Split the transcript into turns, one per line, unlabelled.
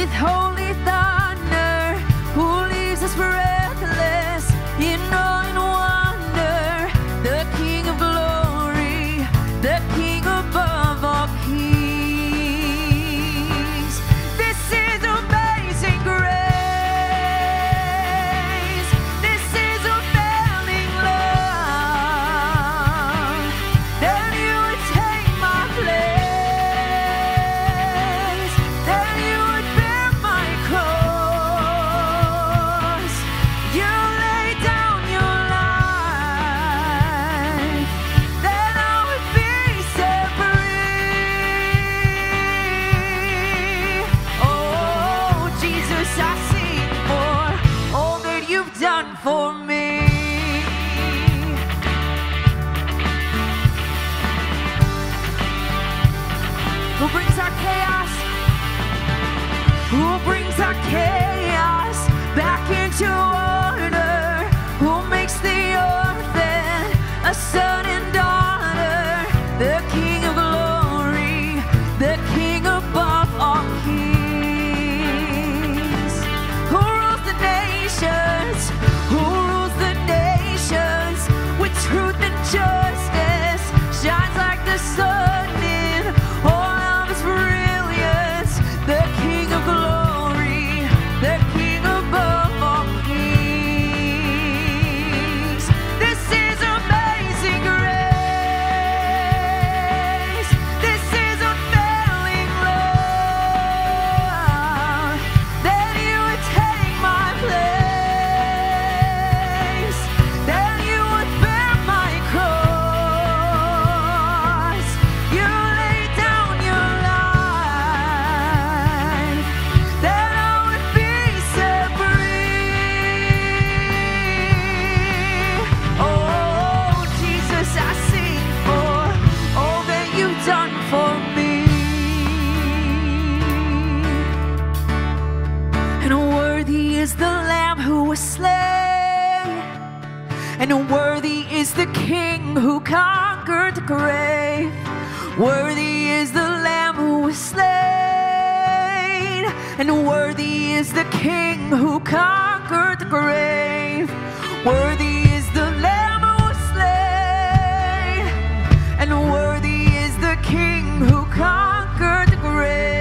with holy thunder, who leaves us breathless in awe and wonder. The King of glory, the King above all kings. This is amazing grace. This is unfailing love. That you would take my place, that you would bear my cross. You laid down your life, that I would be set free. Oh, Jesus, I sing for all that you've done for me. Who brings our chaos? Who brings our chaos back into order? Who makes the orphan a son and daughter? The King of glory, the King above all kings. Who rules the nations? Who rules the nations with truth and justice? Shines like the sun in all of his brilliance. The King of glory, the King above all kings. This is amazing grace. This is unfailing love. That you would take my place, that you would bear my cross. You laid down your life, that I would be set free. Oh, Jesus, I sing for all that you've done for me. And worthy is the Lamb who was slain, and worthy is the King who conquered the grave. Worthy is the Lamb who was slain, and worthy is the King who conquered the grave. Worthy is the Lamb who was slain, and worthy is the King who conquered the grave.